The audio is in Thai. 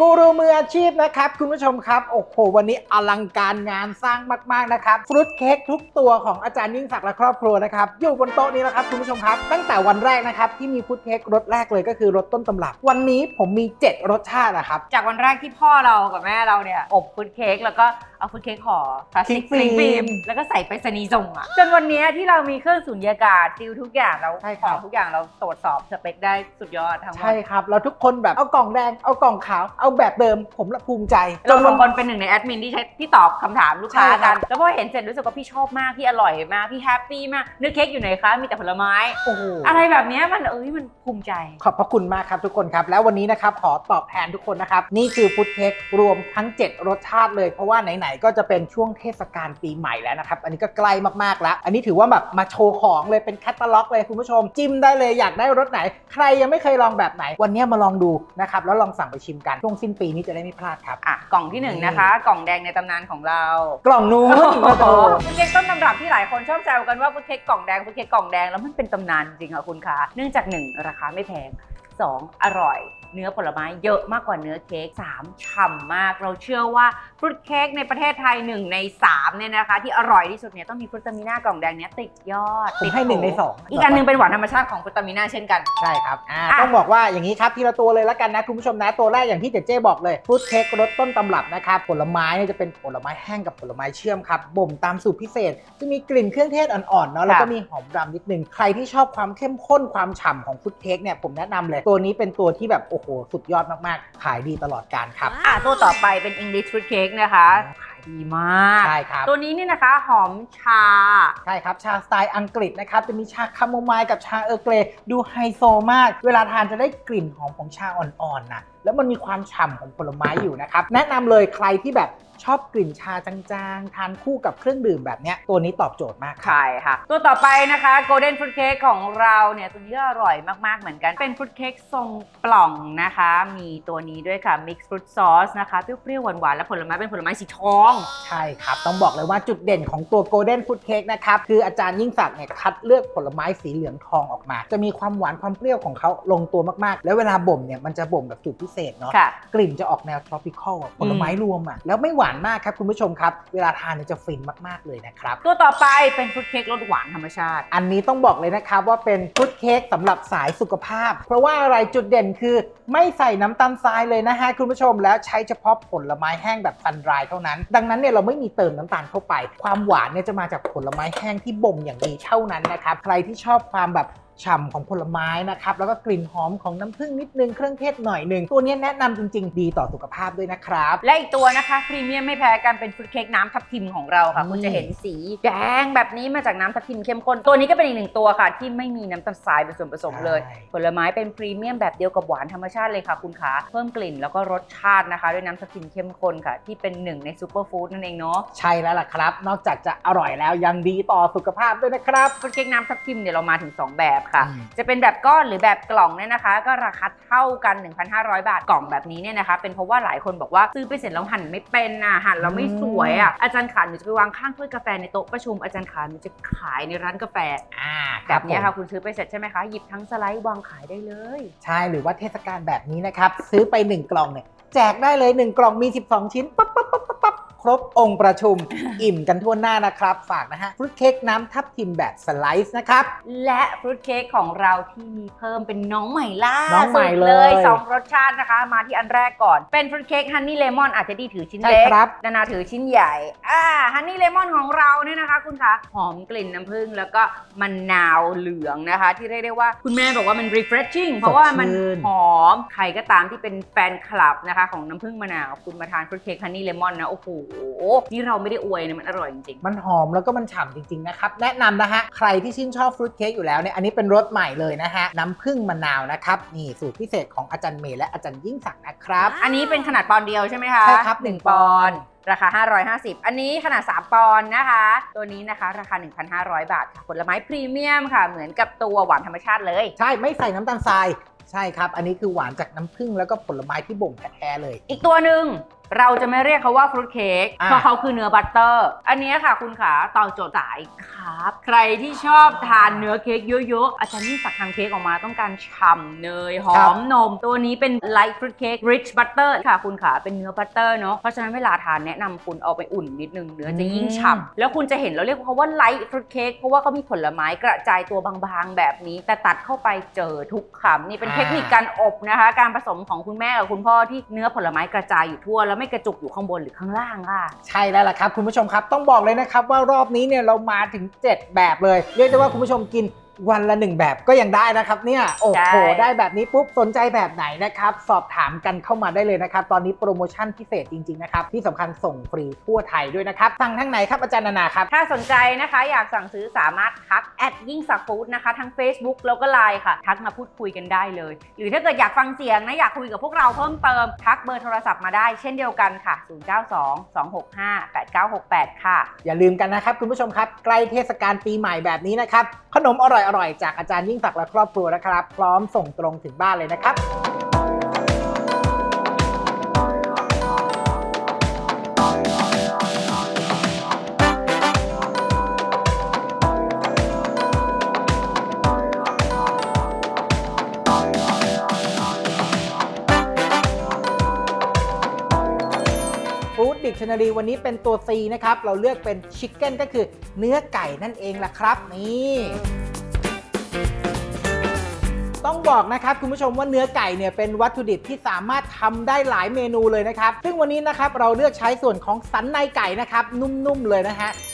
กูรูมืออาชีพนะครับคุณผู้ชมครับโอ้โหวันนี้อลังการงานสร้างมากๆนะครับฟรุตเค้กทุกตัวของอาจารย์ยิ่งศักดิ์และครอบครัวนะครับอยู่บนโต๊ะนี้แล้วครับคุณผู้ชมครับตั้งแต่วันแรกนะครับที่มีฟรุตเค้กรสแรกเลยก็คือรสต้นตำรับวันนี้ผมมี7รสชาตินะครับจากวันแรกที่พ่อเรากับแม่เราเนี่ยอบฟรุตเค้กแล้วก็เอาฟรุตเค้กห่อพลาสติกฟิล์มแล้วก็ใส่ไปรษณีย์ส่งอ่ะจนวันนี้ที่เรามีเครื่องสุญญากาศซิลทุกอย่างเราของทุกอย่างเราตรวจสอบสเปคได้สุดยอดทั้งหมดใช่ครับเราทุกคนแบบเอากล่องแดงเอากล่องขาวเอาแบบเดิมผมละภูมิใจเราสองคนเป็นหนึ่งในแอดมินที่ตอบคำถามลูกค้ากันแล้วพอเห็นเสร็จรู้สึกว่าพี่ชอบมากพี่อร่อยมากพี่แฮปปี้มากเนื้อเค้กอยู่ไหนคะมีแต่ผลไม้โอ้โหอะไรแบบนี้มันมันภูมิใจขอบพระคุณมากครับทุกคนครับแล้ววันนี้นะครับขอตอบแทนทุกคนนะครับนี่คือฟรุตเค้กรวมทั้ง7รสชาติเลยเพราะว่าไหนๆก็จะเป็นช่วงเทศกาลปีใหม่แล้วนะครับอันนี้ก็ใกล้มากๆแล้วอันนี้ถือว่าแบบมาโชว์ของเลยเป็นแคตตาล็อกเลยคุณผู้ชมจิ้มได้เลยอยากได้รสไหนใครยังไม่เคยลองแบบไหนวันนี้มาลองดูนะครับแล้วลองสั่งไปชิมกันช่วงสิ้นปีนี้จะได้ไม่พลาดครับกล่องที่1นะคะกล่องแดงในตำนานของเรากล่องนู้นฟุตเค้กต้นตำรับที่หลายคนชอบแซวกันว่าฟุตเค้กกล่องแดงฟุตเค้กกล่องแดงแล้วมันเป็นตำนานจริงค่ะคุณคะเนื่องจาก1ราคาไม่แพง2อร่อยเนื้อผลไม้เยอะมากกว่าเนื้อเค้ก3ฉ่ำมากเราเชื่อว่าฟรุตเค้กในประเทศไทย1ใน3เนี่ยนะคะที่อร่อยที่สุดเนี่ยต้องมีฟรุตตามิน่ากล่องแดงเนี้ยติดยอดผมให้1ใน2 อีกอันนึงเป็นหวานธรรมชาติของฟรุตตามิน่าเช่นกันใช่ครับต้องบอกว่าอย่างนี้ครับทีละตัวเลยแล้วกันนะคุณผู้ชมนะตัวแรกอย่างที่เจ๊บอกเลยฟรุตเค้กรสต้นตำรับนะครับผลไม้เนี่ยจะเป็นผลไม้แห้งกับผลไม้เชื่อมครับบ่มตามสูตรพิเศษจะมีกลิ่นเครื่องเทศอ่อนๆเนาะแล้วก็มีหอมรำนิดนึงใครที่ชอบความเข้มข้นความฉ่ำของฟรุตเค้กเนี่ยผมแนะนำเลยตัวนี้เป็นตัวที่แบบโอ้โหสุดยอดมากๆขายดีตลอดกาลครับตัวต่อไปเป็น English fruit cake นะคะขายดีมากใช่ครับตัวนี้นี่นะคะหอมชาใช่ครับชาสไตล์อังกฤษนะครับจะมีชาคาโมไมล์กับชาเออร์เกรย์ดูไฮโซมากเวลาทานจะได้กลิ่นหอมของชาอ่อนๆนะแล้วมันมีความฉ่ำของผลไม้อยู่นะครับแนะนำเลยใครที่แบบชอบกลิ่นชาจางๆทานคู่กับเครื่องดื่มแบบนี้ตัวนี้ตอบโจทย์มากใช่ค่ะตัวต่อไปนะคะ Golden Fruit Cake ของเราเนี่ยตัวนี้ก็อร่อยมากๆเหมือนกันเป็นฟรุตเค้กทรงปล่องนะคะมีตัวนี้ด้วยค่ะ Mix Fruit Sauce นะคะเปรี้ยวๆหวานๆและผลไม้เป็นผลไม้สีทองใช่ครับต้องบอกเลยว่าจุดเด่นของตัว Golden Fruit Cake นะครับคืออาจารย์ยิ่งศักดิ์เนี่ยคัดเลือกผลไม้สีเหลืองทองออกมาจะมีความหวานความเปรี้ยวของเขาลงตัวมากๆแล้วเวลาบ่มเนี่ยมันจะบ่มแบบสูตรพิเศษเนาะกลิ่นจะออกแนว tropical ผลไม้รวมแล้วไม่หวานมากครับคุณผู้ชมครับเวลาทานจะฟินมากๆเลยนะครับตัวต่อไปเป็นฟรุตเค้กรสหวานธรรมชาติอันนี้ต้องบอกเลยนะครับว่าเป็นฟรุตเค้กสำหรับสายสุขภาพเพราะว่าอะไรจุดเด่นคือไม่ใส่น้ำตาลทรายเลยนะฮะคุณผู้ชมแล้วใช้เฉพาะผลไม้แห้งแบบซันไรเท่านั้นดังนั้นเนี่ยเราไม่มีเติมน้ำตาลเข้าไปความหวานเนี่ยจะมาจากผลไม้แห้งที่บ่มอย่างดีเท่านั้นนะครับใครที่ชอบความแบบฉ่ำของผลไม้นะครับแล้วก็กลิ่นหอมของน้ำผึ้งนิดนึงเครื่องเทศหน่อยนึงตัวนี้แนะนำจริงๆดีต่อสุขภาพด้วยนะครับและอีกตัวนะคะพรีเมียมไม่แพ้กันเป็นฟรุตเค้กน้ำทับทิมของเราค่ะคุณจะเห็นสีแดงแบบนี้มาจากน้ำทับทิมเข้มข้นตัวนี้ก็เป็นอีก1ตัวค่ะที่ไม่มีน้ำตาลทรายเป็นส่วนผสมเลยผลไม้เป็นพรีเมียมแบบเดียวกับหวานธรรมชาติเลยค่ะคุณขาเพิ่มกลิ่นแล้วก็รสชาตินะคะด้วยน้ำทับทิมเข้มข้นค่ะที่เป็น1ในซูเปอร์ฟู้ดนั่นเองเนาะใช่แล้วล่ะครับนอกจากจะอร่อยแล้วยังดีต่อสุขภาพด้วยนะครับฟรุตเค้กน้ำทับทิมเนี่ยเรามาถึง2แบบค่ะจะเป็นแบบก้อนหรือแบบกล่องเนี่ยนะคะก็ราคาเท่ากัน 1,500 บาทกล่องแบบนี้เนี่ยนะคะเป็นเพราะว่าหลายคนบอกว่าซื้อไปเสร็จแล้วหั่นไม่เป็นหั่นแล้วไม่สวยอาจารย์ขาหนูจะไปวางข้างถ้วยกาแฟในโต๊ะประชุมอาจารย์ขาหนูจะขายในร้านกาแฟแบบนี้ค่ะคุณซื้อไปเสร็จใช่ไหมคะหยิบทั้งสไลด์วางขายได้เลยใช่หรือว่าเทศกาลแบบนี้นะครับซื้อไป1กล่องเนี่ยแจกได้เลย1กล่องมี12ชิ้นปั๊บครบองค์ประชุม อิ่มกันทั่วหน้านะครับฝากนะฮะฟรุตเค้กน้ำทับทิมแบบสไลซ์นะครับและฟรุตเค้กของเราที่มีเพิ่มเป็นน้องใหม่ล่าสุดเลย 2รสชาตินะคะมาที่อันแรกก่อนเป็นฟรุตเค้กฮันนี่เลมอนอาจจะดีถือชิ้นเล็กนานาถือชิ้นใหญ่ฮันนี่เลมอนของเราเนี่ยนะคะคุณคะหอมกลิ่นน้ำผึ้งแล้วก็มะนาวเหลืองนะคะที่เรียกได้ว่าคุณแม่บอกว่ามัน refreshing เพราะว่ามันหอมใครก็ตามที่เป็นแฟนคลับนะคะของน้ำผึ้งมะนาวคุณมาทานฟรุตเค้กฮันนี่เลมอนนะโอ้โหนี่เราไม่ได้อวยนะมันอร่อยจริงๆมันหอมแล้วก็มันฉ่ำจริงๆนะครับแนะนำนะฮะใครที่ชื่นชอบฟรุตเค้กอยู่แล้วเนี่ยอันนี้เป็นรสใหม่เลยนะฮะน้ำผึ้งมะนาวนะครับนี่สูตรพิเศษของอาจารย์เมย์และอาจารย์ยิ่งศักดิ์นะครับอันนี้เป็นขนาดปอนด์เดียวใช่ไหมคะใช่ครับ1 ปอนด์ราคา550อันนี้ขนาด3 ปอนด์นะคะตัวนี้นะคะราคา 1,500 บาทค่ะผลไม้พรีเมียมค่ะเหมือนกับตัวหวานธรรมชาติเลยใช่ไม่ใส่น้ำตาลทรายใช่ครับอันนี้คือหวานจากน้ำผึ้งแล้วก็ผลไม้ที่บ่มแท้ๆเลยอีกตัวหนึ่งเราจะไม่เรียกเขาว่าฟรุตเค้กเพราะเขาคือเนื้อบัตเตอร์อันนี้ค่ะคุณขาตอบโจทย์สายครับใครที่ชอบทานเนื้อเค้กเยอะๆอาจารย์ยิ่งศักดิ์ทำเค้กออกมาต้องการฉ่ำเนยหอมนมตัวนี้เป็น light fruit cake rich butter ค่ะคุณขาเป็นเนื้อบัตเตอร์เนาะเพราะฉะนั้นเวลาทานแนะนำคุณเอาไปอุ่นนิดนึงเนื้อจะยิ่งฉ่ำแล้วคุณจะเห็นเราเรียกเขาว่า light fruit cake เพราะว่าเขามีผลไม้กระจายตัวบางๆแบบนี้แต่ตัดเข้าไปเจอทุกคำนี่เป็นเทคนิคการอบนะคะการผสมของคุณแม่กับคุณพ่อที่เนื้อผลไม้กระจายอยู่ทั่วแล้วไม่กระจุกอยู่ข้างบนหรือข้างล่างค่ะใช่แล้วล่ะครับคุณผู้ชมครับต้องบอกเลยนะครับว่ารอบนี้เนี่ยเรามาถึง7แบบเลยเรียกได้ว่าคุณผู้ชมกินวันละ1แบบก็ยังได้นะครับเนี่ยโอ้โหได้แบบนี้ปุ๊บสนใจแบบไหนนะครับสอบถามกันเข้ามาได้เลยนะครับตอนนี้โปรโมชั่นพิเศษจริงๆนะครับที่สำคัญส่งฟรีทั่วไทยด้วยนะครับสั่งทางไหนครับอาจารย์นานาครับถ้าสนใจนะคะอยากสั่งซื้อสามารถทักยิ่งศักดิ์ฟู้ดนะคะทั้ง Facebook แล้วก็ LINE ค่ะทักมาพูดคุยกันได้เลยหรือถ้าเกิดอยากฟังเสียงนะอยากคุยกับพวกเราเพิ่มเติมทักเบอร์โทรศัพท์มาได้เช่นเดียวกันค่ะ0922658968ค่ะอย่าลืมกันนะครับคุณผู้ชมครับใกล้เทศกาลปีใหม่แบบนี้นะครับขนมอร่อยๆจากอาจารย์ยิ่งศักดิ์และครอบครัวนะครับพร้อมส่งตรงถึงบ้านเลยนะครับฟู้ดดิกชันนารีวันนี้เป็นตัว C นะครับเราเลือกเป็นชิคเก้นก็คือเนื้อไก่นั่นเองล่ะครับนี่ต้องบอกนะครับคุณผู้ชมว่าเนื้อไก่เนี่ยเป็นวัตถุดิบที่สามารถทำได้หลายเมนูเลยนะครับซึ่งวันนี้นะครับเราเลือกใช้ส่วนของสันในไก่นะครับนุ่มๆเลยนะฮะ